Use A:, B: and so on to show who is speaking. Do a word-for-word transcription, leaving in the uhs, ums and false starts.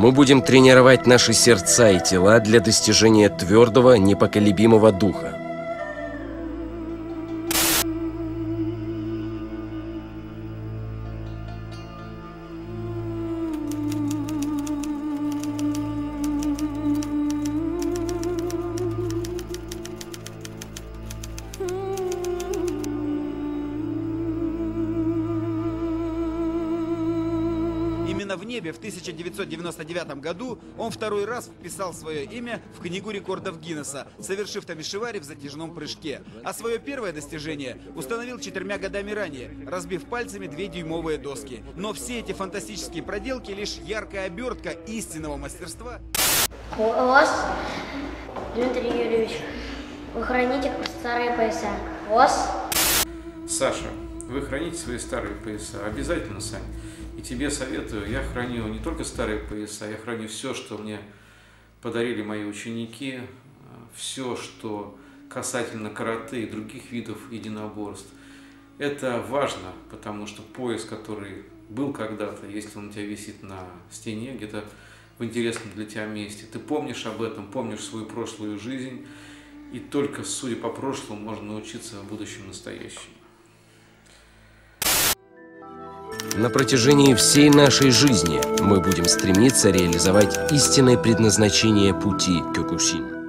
A: Мы будем тренировать наши сердца и тела для достижения твердого, непоколебимого духа.
B: Именно в небе в тысяча девятьсот девяносто девятом году он второй раз вписал свое имя в книгу рекордов Гиннесса, совершив тамишевари в затяжном прыжке. А свое первое достижение установил четырьмя годами ранее, разбив пальцами две дюймовые доски. Но все эти фантастические проделки лишь яркая обертка истинного мастерства.
C: Вас, Дмитрий Юрьевич, вы храните старые пояса. Вас.
D: Саша, вы храните свои старые пояса. Обязательно, Сань. И тебе советую, я храню не только старые пояса, я храню все, что мне подарили мои ученики, все, что касательно карате и других видов единоборств. Это важно, потому что пояс, который был когда-то, если он у тебя висит на стене, где-то в интересном для тебя месте, ты помнишь об этом, помнишь свою прошлую жизнь, и только, судя по прошлому, можно научиться в будущем настоящему.
A: На протяжении всей нашей жизни мы будем стремиться реализовать истинное предназначение пути Кёкусин.